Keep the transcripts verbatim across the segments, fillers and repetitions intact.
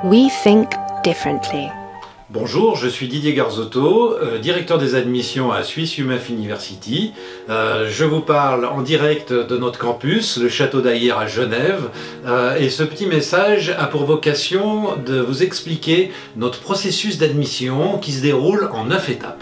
We think differently. Bonjour, je suis Didier Garzotto, euh, directeur des admissions à Swiss U M F University. Euh, je vous parle en direct de notre campus, le Château d'Aïr à Genève. Euh, et ce petit message a pour vocation de vous expliquer notre processus d'admission qui se déroule en neuf étapes.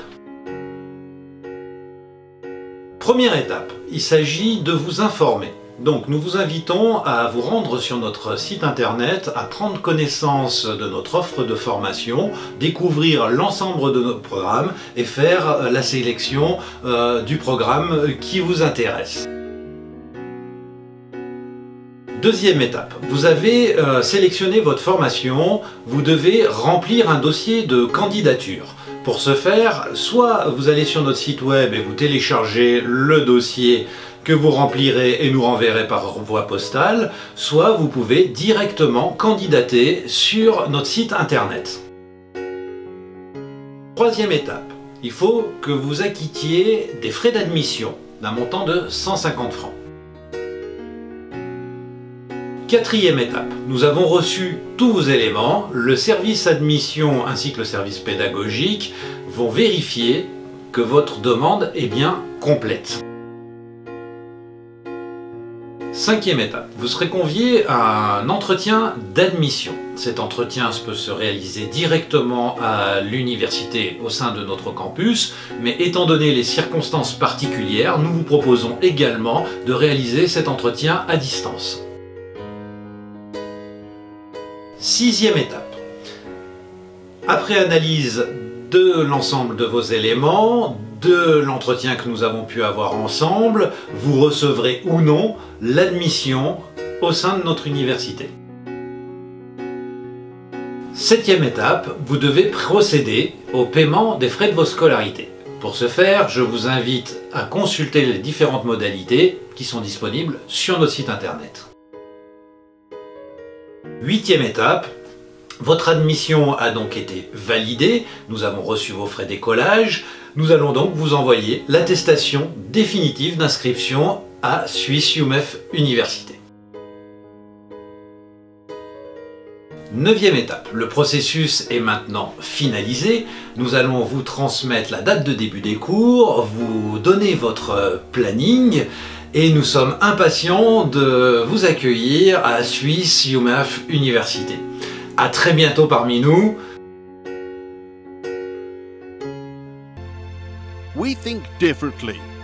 Première étape, il s'agit de vous informer. Donc nous vous invitons à vous rendre sur notre site internet, à prendre connaissance de notre offre de formation, découvrir l'ensemble de notre programme et faire la sélection euh, du programme qui vous intéresse. Deuxième étape, vous avez euh, sélectionné votre formation, vous devez remplir un dossier de candidature. Pour ce faire, soit vous allez sur notre site web et vous téléchargez le dossier que vous remplirez et nous renverrez par voie postale, soit vous pouvez directement candidater sur notre site internet. Troisième étape, il faut que vous acquittiez des frais d'admission d'un montant de cent cinquante francs. Quatrième étape, nous avons reçu tous vos éléments, le service admission ainsi que le service pédagogique vont vérifier que votre demande est bien complète. Cinquième étape, vous serez convié à un entretien d'admission. Cet entretien peut se réaliser directement à l'université au sein de notre campus, mais étant donné les circonstances particulières, nous vous proposons également de réaliser cet entretien à distance. Sixième étape, après analyse de l'ensemble de vos éléments, de l'entretien que nous avons pu avoir ensemble, vous recevrez ou non l'admission au sein de notre université. Septième étape, vous devez procéder au paiement des frais de vos scolarités. Pour ce faire, je vous invite à consulter les différentes modalités qui sont disponibles sur notre site internet. Huitième étape, votre admission a donc été validée, nous avons reçu vos frais d'écolage, nous allons donc vous envoyer l'attestation définitive d'inscription à Swiss U M F Université. Neuvième étape, le processus est maintenant finalisé, nous allons vous transmettre la date de début des cours, vous donner votre planning, et nous sommes impatients de vous accueillir à Swiss U M F Université. À très bientôt parmi nous. We think differently.